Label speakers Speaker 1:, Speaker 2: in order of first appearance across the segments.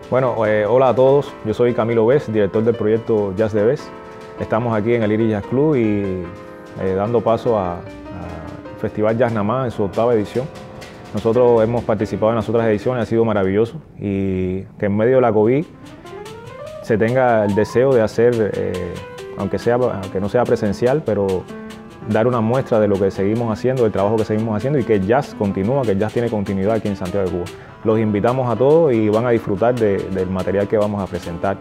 Speaker 1: Bueno, hola a todos, yo soy Camilo Bes, director del proyecto Jazz de Bes. Estamos aquí en el Iris Jazz Club y dando paso a Festival Jazz Namá en su 8ª edición. Nosotros hemos participado en las otras ediciones, ha sido maravilloso, y que en medio de la COVID se tenga el deseo de hacer, aunque no sea presencial, pero dar una muestra de lo que seguimos haciendo, del trabajo que seguimos haciendo, y que el jazz continúa, que el jazz tiene continuidad aquí en Santiago de Cuba. Los invitamos a todos y van a disfrutar del material que vamos a presentar.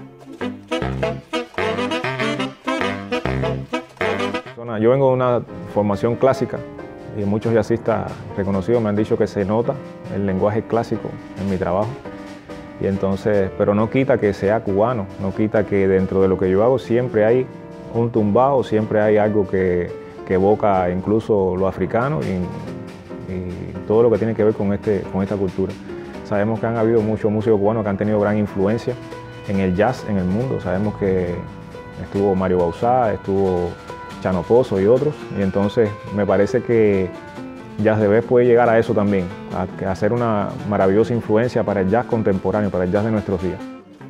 Speaker 1: Yo vengo de una formación clásica y muchos jazzistas reconocidos me han dicho que se nota el lenguaje clásico en mi trabajo. Y entonces, pero no quita que sea cubano, no quita que dentro de lo que yo hago siempre hay un tumbao, siempre hay algo que evoca incluso lo africano y todo lo que tiene que ver con esta cultura. Sabemos que han habido muchos músicos cubanos que han tenido gran influencia en el jazz en el mundo. Sabemos que estuvo Mario Bauzá, estuvo Chano Pozo y otros, y entonces me parece que Jazz de Bes puede llegar a eso también, a ser una maravillosa influencia para el jazz contemporáneo, para el jazz de nuestros días.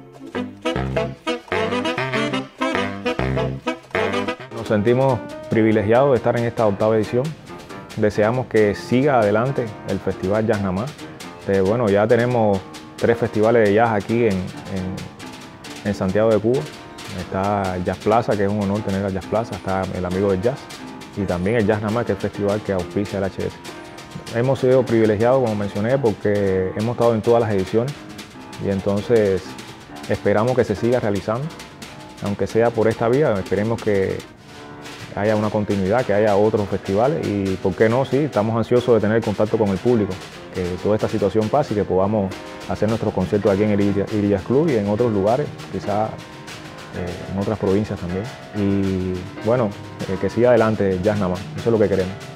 Speaker 1: Nos sentimos privilegiados de estar en esta 8ª edición. Deseamos que siga adelante el Festival Jazz Namá. Bueno, ya tenemos 3 festivales de jazz aquí en Santiago de Cuba. Está Jazz Plaza, que es un honor tener a Jazz Plaza, está el Amigo del Jazz, y también el Jazz Namá, que es el festival que auspicia el HS. Hemos sido privilegiados, como mencioné, porque hemos estado en todas las ediciones, y entonces esperamos que se siga realizando, aunque sea por esta vía. Esperemos que haya una continuidad, que haya otros festivales, y por qué no, sí, estamos ansiosos de tener contacto con el público, que toda esta situación pase y que podamos hacer nuestros conciertos aquí en el Iris Jazz Club y en otros lugares, quizás en otras provincias también. Y bueno, que siga adelante el Jazz Namá, eso es lo que queremos.